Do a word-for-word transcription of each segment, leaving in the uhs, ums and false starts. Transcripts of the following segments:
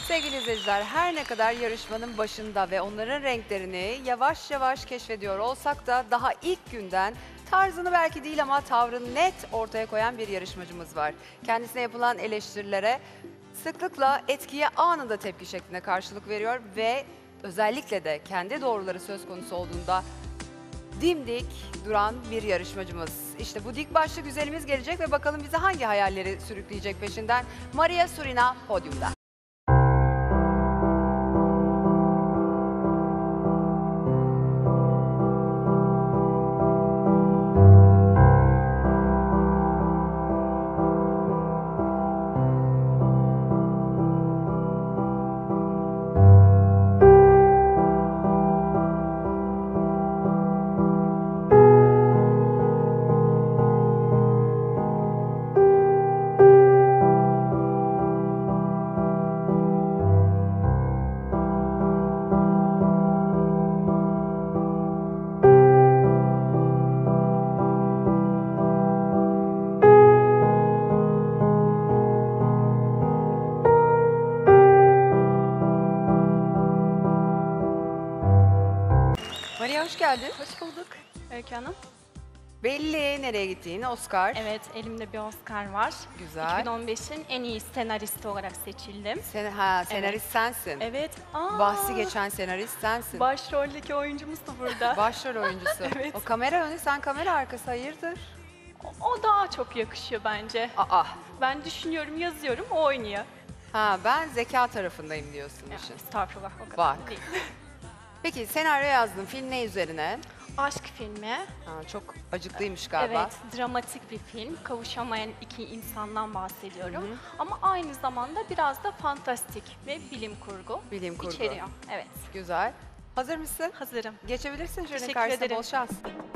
Sevgili izleyiciler, her ne kadar yarışmanın başında ve onların renklerini yavaş yavaş keşfediyor olsak da daha ilk günden tarzını belki değil ama tavrını net ortaya koyan bir yarışmacımız var. Kendisine yapılan eleştirilere sıklıkla etkiye anında tepki şeklinde karşılık veriyor ve özellikle de kendi doğruları söz konusu olduğunda dimdik duran bir yarışmacımız. İşte bu dik başlı güzelimiz gelecek ve bakalım bize hangi hayalleri sürükleyecek peşinden. Maria Surina podyumda. Maria hoş geldin. Hoş bulduk Öykü Hanım. Belli nereye gittiğin Oscar. Evet, elimde bir Oscar var. Güzel. iki bin on beşin en iyi senaristi olarak seçildim. Sen, ha, senarist Evet. sensin. Evet. Aa, Bahsi geçen senarist sensin. Başroldeki oyuncumuz da burada. Başrol oyuncusu. Evet. O kamera önü, sen kamera arkası, hayırdır? o, o daha çok yakışıyor bence. Aa. Ben düşünüyorum, yazıyorum, o oynuyor. Ha, ben zeka tarafındayım diyorsun Ya, işin. estağfurullah, o kadar Bak. değil. Peki senaryo yazdın. Film ne üzerine? Aşk filmi. Ha, çok acıklıymış galiba. Evet, dramatik bir film. Kavuşamayan iki insandan bahsediyorum. Hı hı. Ama aynı zamanda biraz da fantastik ve bilim kurgu Bilim kurgu. içeriyor. Evet. Güzel. Hazır mısın? Hazırım. Geçebilirsin jürinin Teşekkür karşısına. ederim. Bol şans.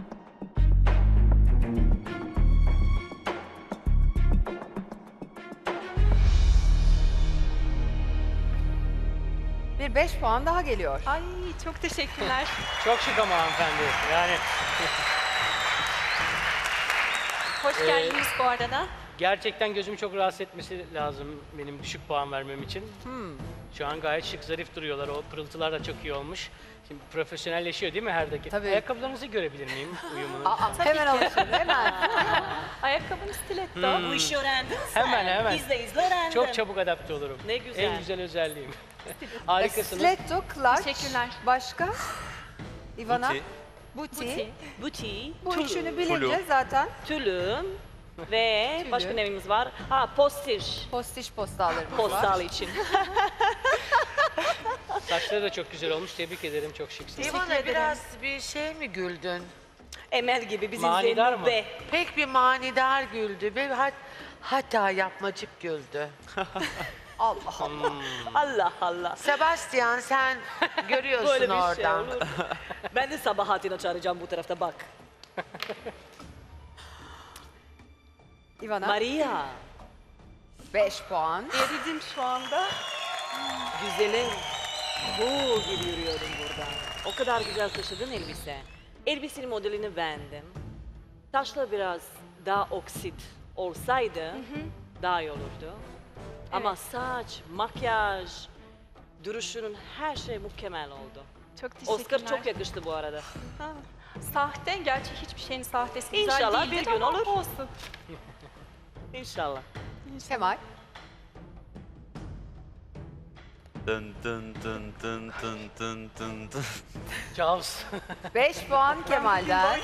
Bir beş puan daha geliyor. Ay çok teşekkürler. Çok şık ama hanımefendi. Yani Hoş Ee, geldiniz bu arada. gerçekten gözümü çok rahatsız etmesi lazım benim düşük puan vermem için. Hmm. Şu an gayet şık, zarif duruyorlar. O pırıltılar da çok iyi olmuş. Şimdi profesyonelleşiyor değil mi her dakika? Tabii. Ayakkabılarınızı görebilir miyim uyumunu? Aa, hemen alışın, hemen. Ayakkabın stiletto. Hmm. Bu işi öğrendin sen. Hemen, hemen. İzle izle öğrendim. Çok çabuk adapte olurum. Ne güzel. En güzel özelliğim. Harikasınız. Stiletto, clutch. Teşekkürler. Başka? Ivana? Buti. Buti. Buti. Buti, Bu tülü, üçünü bilince Flu. zaten tülü ve Tülü. başka neyimiz var? Ha, postiş. postiş postallarımız var. Postal için. Saçları da çok güzel olmuş. Tebrik ederim. Çok şıksınız. İvana biraz bir şey mi güldün? Emel gibi bizim Manidar mı? Zeynep. Pek bir manidar güldü ve hat, hatta yapmacık güldü. Allah Allah. Allah Allah. Sebastian sen görüyorsun Böyle bir şey oradan. olur. Ben de Sabahattin'i çağıracağım bu tarafta bak. Ivana Maria, beş puan. Eridim şu anda. güzelim. Bu gibi yürüyordum burada. O kadar güzel taşıdın elbise. Elbisenin modelini beğendim. Taşla biraz daha oksit olsaydı daha iyi olurdu. Ama saç, makyaj, duruşunun her şey mükemmel oldu. Çok teşekkürler. Oscar çok yakıştı bu arada. Ha, sahte, gerçi hiçbir şeyin sahtesi güzel İnşallah değildir bir gün ama olur. olsun. İnşallah. Kemal. Dın dın dın dın dın dın dın dın. Jaws. beş puan Kemal'den.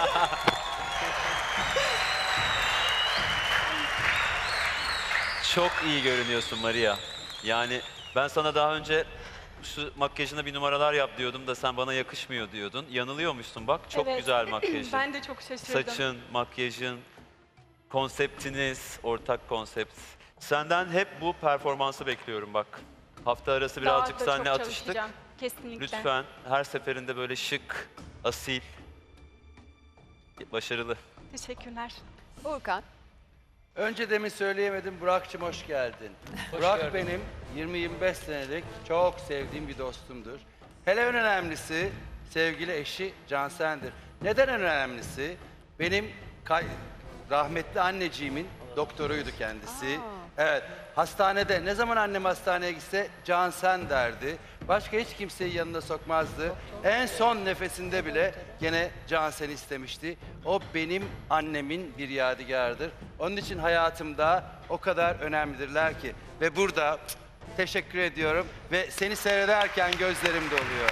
Çok iyi görünüyorsun Maria. Yani ben sana daha önce şu makyajına bir numaralar yap diyordum da sen bana yakışmıyor diyordun. Yanılıyormuşsun bak. Çok Evet. güzel makyajın. Ben de çok şaşırdım. Saçın, makyajın, konseptiniz, ortak konsept. Senden hep bu performansı bekliyorum bak. Hafta arası birazcık Daha da seninle çok atıştık. çalışacağım. Kesinlikle. Lütfen her seferinde böyle şık, asil, başarılı. Teşekkürler. Uğurkan. Önce demin söyleyemedim, Burak'cığım hoş geldin. Burak gördüm. benim yirmi yirmi beş senelik çok sevdiğim bir dostumdur. Hele en önemlisi sevgili eşi Cansen'dir. Neden en önemlisi? Benim kay- rahmetli anneciğimin doktoruydu kendisi. Evet, hastanede ne zaman annem hastaneye gitse Can sen derdi. Başka hiç kimseyi yanına sokmazdı. En son nefesinde bile gene Can seni istemişti. O benim annemin bir yadigarıdır. Onun için hayatımda o kadar önemlidirler ki. Ve burada teşekkür ediyorum ve seni seyrederken gözlerim doluyor.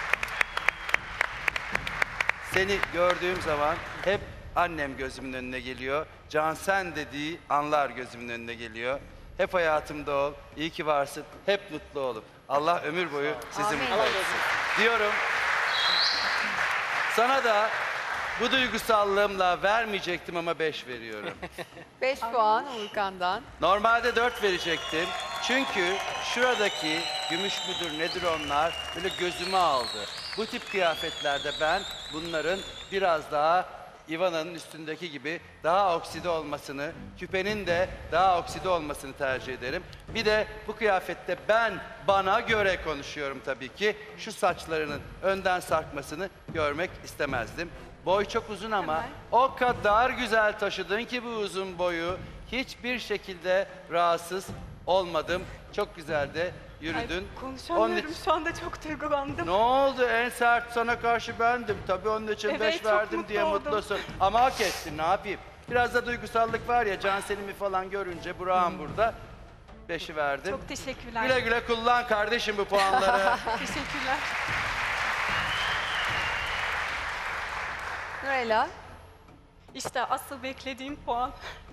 Seni gördüğüm zaman hep annem gözümün önüne geliyor. Cansen dediği anlar gözümün önüne geliyor. Hep hayatımda ol, iyi ki varsın, hep mutlu olun. Allah ömür boyu sizi Amin. mutlu etsin. Diyorum. Sana da bu duygusallığımla vermeyecektim ama beş veriyorum. beş puan Uğurkan'dan. Normalde dört verecektim. Çünkü şuradaki gümüş müdür nedir onlar böyle gözümü aldı. Bu tip kıyafetlerde ben bunların biraz daha Ivana'nın üstündeki gibi daha okside olmasını, küpenin de daha okside olmasını tercih ederim. Bir de bu kıyafette ben bana göre konuşuyorum tabii ki. Şu saçlarının önden sarkmasını görmek istemezdim. Boy çok uzun ama o kadar güzel taşıdın ki bu uzun boyu. Hiçbir şekilde rahatsız olmadım. Çok güzel de yürüdün. Konuşamıyorum Onun için- şu anda, çok duygulandım. Ne oldu? En sert sana karşı bendim. Tabii onun için Evet, beş çok verdim mutlu diye oldum. mutlusun. Ama hak ettin, ne yapayım? Biraz da duygusallık var ya, Cansel'imi falan görünce Burak'ım burada. Beşi verdim. Çok teşekkürler. Güle güle kullan kardeşim bu puanları. Teşekkürler. Nurella. İşte asıl beklediğim puan.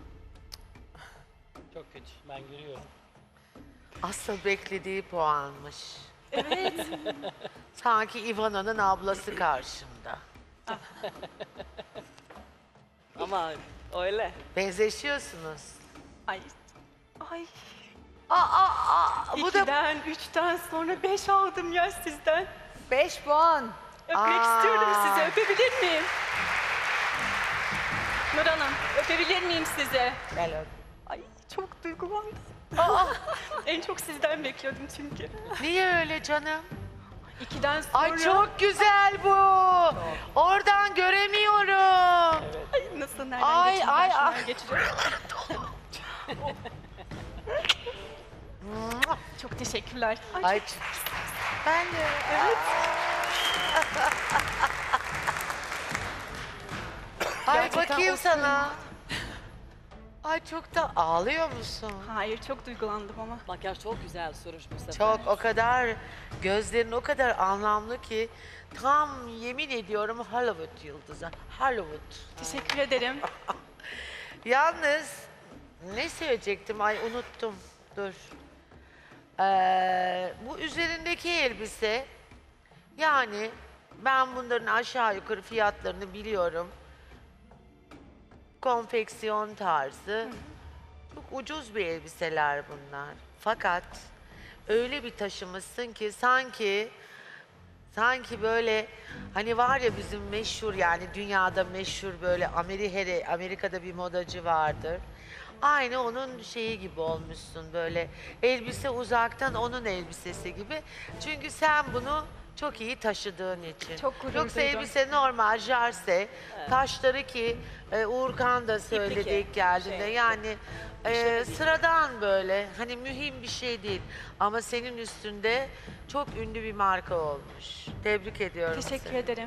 Çok kötü. Ben görüyorum. Asıl beklediği puanmış. Evet. Sanki Ivana'nın ablası karşımda. Ama öyle. Benzeşiyorsunuz. Ay. Ay. Aa, aa, aa, bu da İkiden, üçten sonra beş aldım ya sizden. beş puan. Öpmek Aa. istiyorum sizi. Öpebilir miyim? Nur Hanım, öpebilir miyim sizi? gel öp. Ay, çok duygulandım. En çok sizden bekliyordum çünkü. Niye öyle canım? İkiden sonra... Ay çok güzel bu. Oradan göremiyorum. Ay, nasıl, nereden Ay, geçeyim? ay, Ben şundan ay. geçeceğim. Çok teşekkürler. Ay, Ay ben de. Evet. Ay Gerçekten bakayım o sana. Ay çok da ağlıyor musun? hayır, çok duygulandım ama. Makyaj çok güzel sürüş bu sefer. Çok o kadar gözlerin o kadar anlamlı ki tam yemin ediyorum Hollywood yıldızı. Hollywood. Teşekkür ederim. Yalnız ne söyleyecektim? Ay unuttum. Dur. Ee, bu üzerindeki elbise yani ben bunların aşağı yukarı fiyatlarını biliyorum. Konfeksiyon tarzı. Çok ucuz bir elbiseler bunlar. Fakat öyle bir taşımışsın ki sanki sanki böyle hani var ya bizim meşhur yani dünyada meşhur böyle Amerika, Amerika'da bir modacı vardır. Aynı onun şeyi gibi olmuşsun böyle elbise uzaktan onun elbisesi gibi. Çünkü sen bunu çok iyi taşıdığın için. Çok gurur Yoksa duydum. elbise normal jarse, taşları ki e, Uğurkan da söyledi İplik, ilk geldiğinde şey, yani e, sıradan böyle hani mühim bir şey değil. Ama senin üstünde çok ünlü bir marka olmuş. Tebrik ediyorum Teşekkür seni. ederim.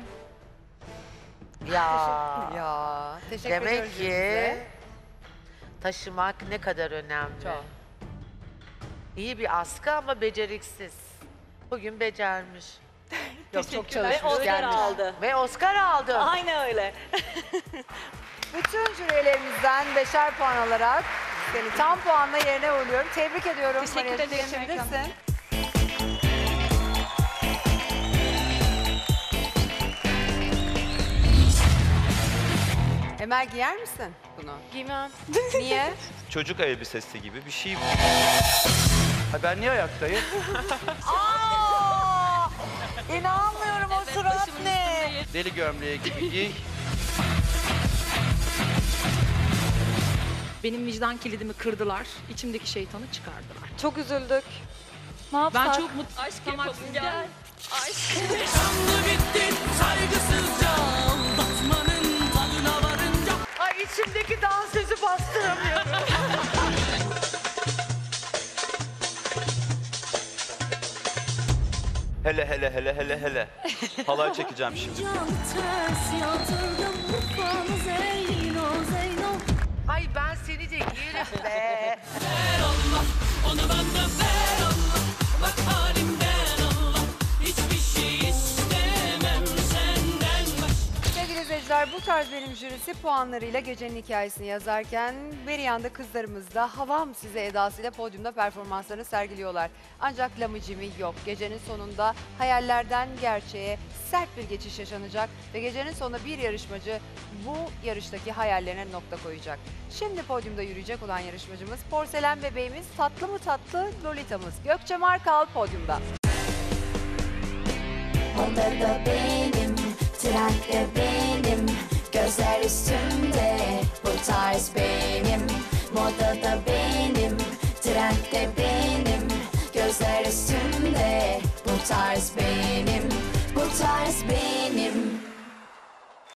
Ya Ya teşekkür ediyoruz demek ki size. taşımak ne kadar önemli. Çok. İyi bir askı ama beceriksiz. Bugün becermiş. Yok, çok Teşekkürler. Ve çalışmış. Oscar gelmiş. aldı. Ve Oscar aldı. Aynen öyle. Bütün jürilerimizden beşer puan alarak seni tam puanla yerine uğurluyorum. Tebrik ediyorum. Teşekkür Maria, ederim geçebilirsin. Emel giyer misin bunu? Giymem. Niye? Çocuk elbisesi gibi bir şey bu. Ha, ben niye ayaktayım? Aa! İnanmıyorum o surat ne? Deli gömleği gibi giy. Benim vicdan kilidimi kırdılar. İçimdeki şeytanı çıkardılar. Çok üzüldük. Ne yapsak? Ben çok mutlu. Aşk yapalım gel. Ay içimdeki dansözü bastıramıyorum. Hele hele hele hele hele. Halay çekeceğim şimdi. Ay ben seni de yerim be. Sevgili izleyiciler, bu tarz benim jürisi puanlarıyla gecenin hikayesini yazarken bir yanda kızlarımız da havam size edasıyla podyumda performanslarını sergiliyorlar. Ancak lamıcimi yok. Gecenin sonunda hayallerden gerçeğe sert bir geçiş yaşanacak ve gecenin sonunda bir yarışmacı bu yarıştaki hayallerine nokta koyacak. Şimdi podyumda yürüyecek olan yarışmacımız porselen bebeğimiz, tatlı mı tatlı Lolita'mız. Gökçe Markal podyumda. Odada benim, trende benim, gözler üstümde, bu tarz benim. Modada benim, trende benim, gözler üstümde, bu tarz benim, bu tarz benim.